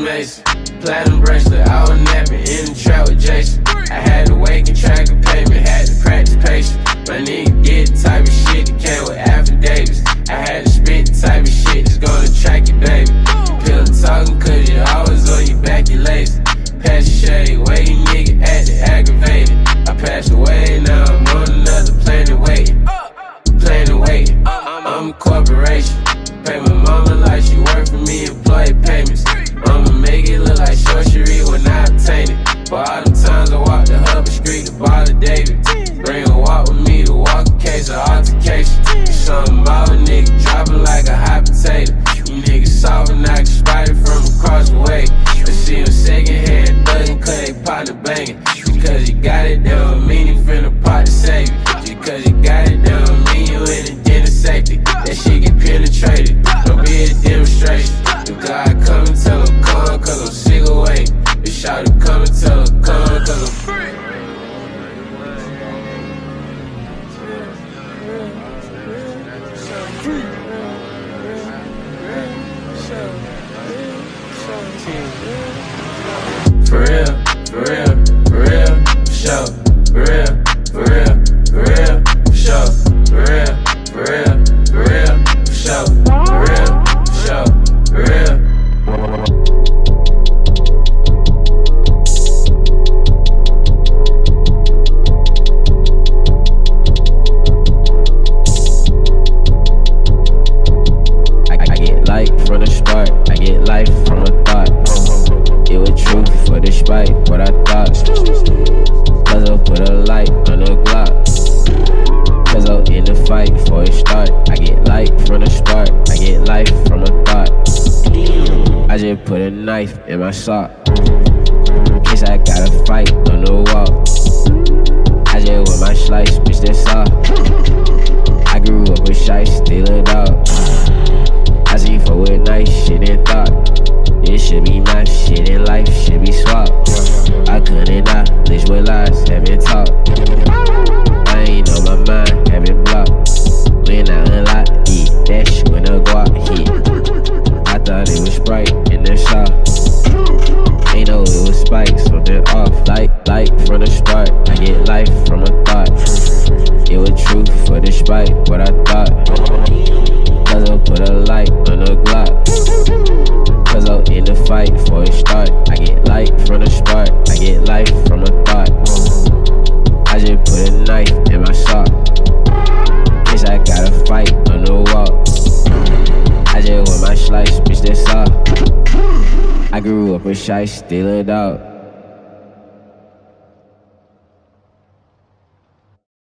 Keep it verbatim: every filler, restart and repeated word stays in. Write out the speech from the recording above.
Mason. Platinum bracelet, I was napping in the trap with Jason. I had to wake and track a payment, had to practice patience. My nigga get the type of shit that came with affidavits. I had to spit the type of shit that's gonna attract you, baby. Pillow talking cause you always on your back, you lazy. Pass the shade, way you nigga acting aggravated. I passed away, now I'm on another planet waiting. Planet waiting, I'm a corporation. Pay my mama like she work for me, employee payments. I'ma make it look like sorcery when I obtain it. For all the times I walked the Hubbard Street to Ball of David. Bring a walk with me to walk a case of altercation. Something about a nigga dropping like a hot potato. You niggas soft and I can spot it from across the way. I see them second hand thuggin' cause they partner banging. Because you got it, they don't mean you finna part to save you. Just cause you got it, they don't mean you in the dinner safety. That shit get penetrated, don't be a demonstration. The God come and tell him come cause I'm sick of waiting. The shout to come and tell him come cause I'm free. For real, for real, for real, for sure. For real, for real, for real, for sure. For real, for real, for real, for sure. For real, for sure, for real. I get light from the spark, I get life from a thought. It was truth for the spite, what I thought. Cause I put a light on the Glock. Cause I'm in the fight before it start. I get light from the spark, I get life from a thought. I just put a knife in my sock. In case I gotta fight on the wall. I just want my slice, bitch, that's all. I grew up with shite, still a dog. I see for with nice shit and thought. It should be my shit in life, should be swapped. I couldn't knowledge with lies, having talk. I ain't on my mind, having blocked. When I unlock it, that shit when I go out hit. I thought it was Sprite in the shop. Ain't know it was spikes, something off. Light, light from the spark, I get life from a thought. It was truth for the spite, what I thought. Cause I put a light on the Glock. Cause I'm in the fight before it start. I get light from the spark, I get life from a thought. I just put a knife in my sock. In case I gotta fight on the wall. I just want my slice, bitch, that's all. I grew up with shite, still a dog.